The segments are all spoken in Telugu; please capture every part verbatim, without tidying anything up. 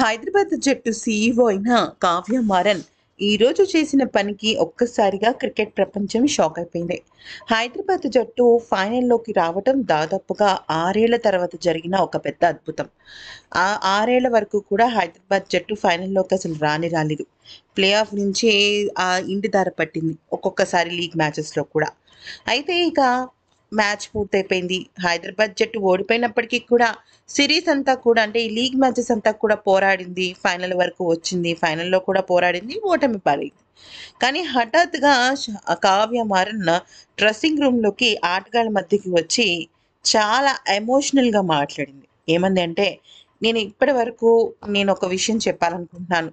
హైదరాబాద్ జట్టు సీఈఓ అయిన కావ్య మారన్ ఈరోజు చేసిన పనికి ఒక్కసారిగా క్రికెట్ ప్రపంచం షాక్ అయిపోయింది. హైదరాబాద్ జట్టు ఫైనల్లోకి రావటం దాదాపుగా ఆరేళ్ల తర్వాత జరిగిన ఒక పెద్ద అద్భుతం. ఆ ఆరేళ్ల వరకు కూడా హైదరాబాద్ జట్టు ఫైనల్లోకి అసలు రానే రాలేదు. ప్లే ఆఫ్ నుంచే ఆ ఇంటి దార పట్టింది ఒక్కొక్కసారి లీగ్ మ్యాచెస్లో కూడా. అయితే ఇక మ్యాచ్ పూర్తయిపోయింది. హైదరాబాద్ జట్టు ఓడిపోయినప్పటికీ కూడా సిరీస్ అంతా కూడా అంటే ఈ లీగ్ మ్యాచెస్ అంతా కూడా పోరాడింది. ఫైనల్ వరకు వచ్చింది. ఫైనల్‌లో కూడా పోరాడింది. ఓటమి పాలైంది. కానీ హఠాత్తుగా ష కావ్య మారన్ డ్రెస్సింగ్ రూమ్‌లోకి ఆటగాళ్ళ మధ్యకి వచ్చి చాలా ఎమోషనల్‌గా మాట్లాడింది. ఏమంది అంటే, "నేను ఇప్పటి వరకు నేనొక విషయం చెప్పాలనుకుంటున్నాను.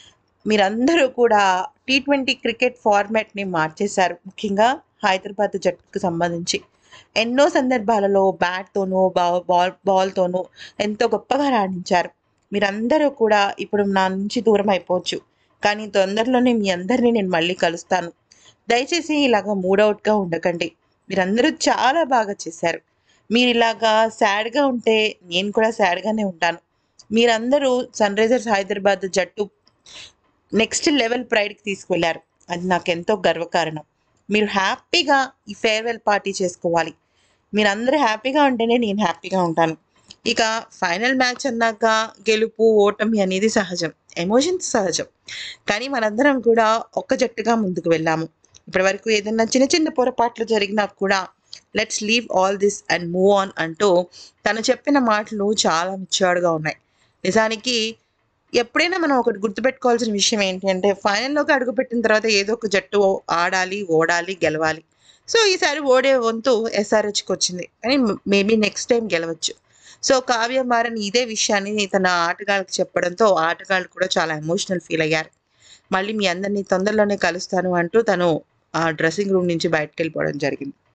మీరందరూ కూడా టీ ట్వంటీ క్రికెట్ ఫార్మాట్‌ని మార్చేశారు. ముఖ్యంగా హైదరాబాద్ జట్టుకు సంబంధించి. ఎన్నో సందర్భాలలో బ్యాట్‌తోనో, బా బాల్ బాల్‌తోనో ఎంతో గొప్పగా రాణించారు. మీరందరూ కూడా ఇప్పుడు నా నుంచి దూరం అయిపోవచ్చు. కానీ తొందరలోనే మీ అందరిని నేను మళ్ళీ కలుస్తాను. దయచేసి ఇలాగ మూడ్ ఔట్‌గా ఉండకండి. మీరందరూ చాలా బాగా చేశారు. మీరిలాగా సాడ్‌గా ఉంటే నేను కూడా సాడ్‌గానే ఉంటాను. మీరందరూ సన్‌రైజర్స్ హైదరాబాద్ జట్టు నెక్స్ట్ లెవెల్ ప్రైడ్‌కి తీసుకువెళ్లారు. అది నాకెంతో గర్వకారణం. మీరు హ్యాపీగా ఈ ఫేర్‌వెల్ పార్టీ చేసుకోవాలి. మీరందరూ హ్యాపీగా ఉంటేనే నేను హ్యాపీగా ఉంటాను. ఇక ఫైనల్ మ్యాచ్ అన్నాక గెలుపు, ఓటమి అనేది సహజం. ఎమోషన్స్ సహజం. కానీ మనందరం కూడా ఒక్క జట్టుగా ముందుకు వెళ్ళాము. ఇప్పటివరకు ఏదన్నా చిన్న చిన్న పొరపాట్లు జరిగినా కూడా let's leave all this and move on అంటూ తను చెప్పిన మాటలు చాలా మెచ్యూర్డ్‌గా ఉన్నాయి. నిజానికి ఎప్పుడైనా మనం ఒకటి గుర్తుపెట్టుకోవాల్సిన విషయం ఏంటి అంటే, ఫైనల్‌లోకి అడుగుపెట్టిన తర్వాత ఏదో ఒక జట్టు ఆడాలి, ఓడాలి, గెలవాలి. సో, ఈసారి ఓడే వంతు ఎస్ఆర్‌హెచ్‌కొచ్చింది. కానీ మేబీ నెక్స్ట్ టైమ్ గెలవచ్చు. సో, కావ్య మారన్ ఇదే విషయాన్ని తన ఆటగాళ్ళకి చెప్పడంతో ఆటగాళ్ళు కూడా చాలా ఎమోషనల్ ఫీల్ అయ్యారు. మళ్ళీ మీ అందరిని తొందరలోనే కలుస్తాను అంటూ తను ఆ డ్రెస్సింగ్ రూమ్ నుంచి బయటికెళ్ళిపోవడం జరిగింది.